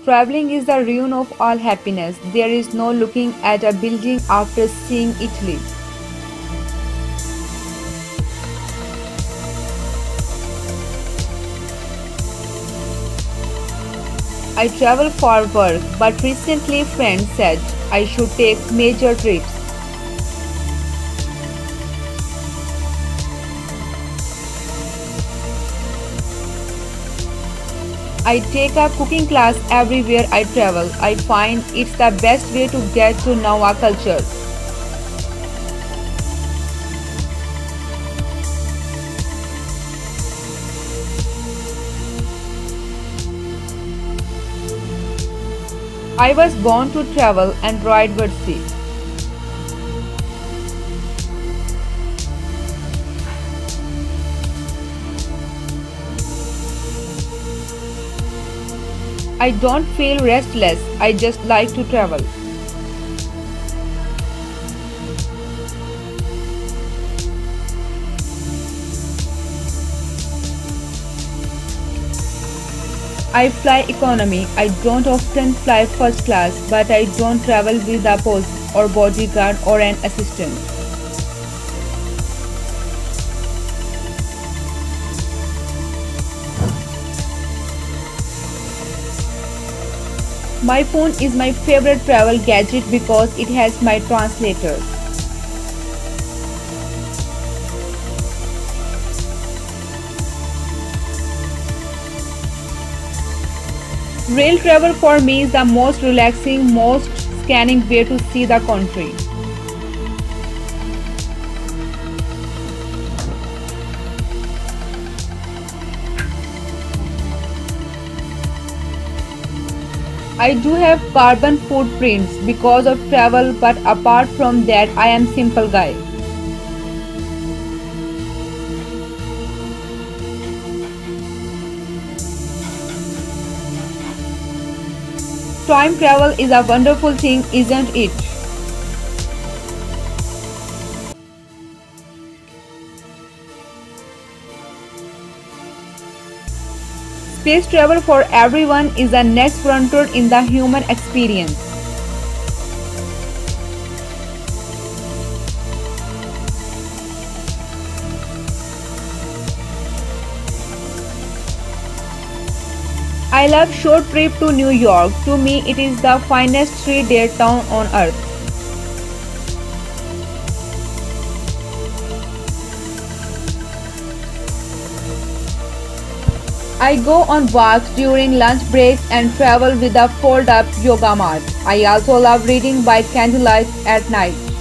Traveling is the ruin of all happiness. There is no looking at a building after seeing Italy. I travel for work, but recently friends said I should take major trips. I take a cooking class everywhere I travel. I find it's the best way to get to know a culture. I was born to travel and ride sea. I don't feel restless, I just like to travel. I fly economy. I don't often fly first class, but I don't travel with a post or bodyguard or an assistant. My phone is my favorite travel gadget because it has my translator. Rail travel for me is the most relaxing, most scanning way to see the country. I do have carbon footprints because of travel, but apart from that I am simple guy. Time travel is a wonderful thing, isn't it? Space travel for everyone is the next frontier in the human experience. I love short trip to New York. To me, it is the finest 3-day town on earth. I go on walks during lunch breaks and travel with a fold-up yoga mat. I also love reading by candlelight at night.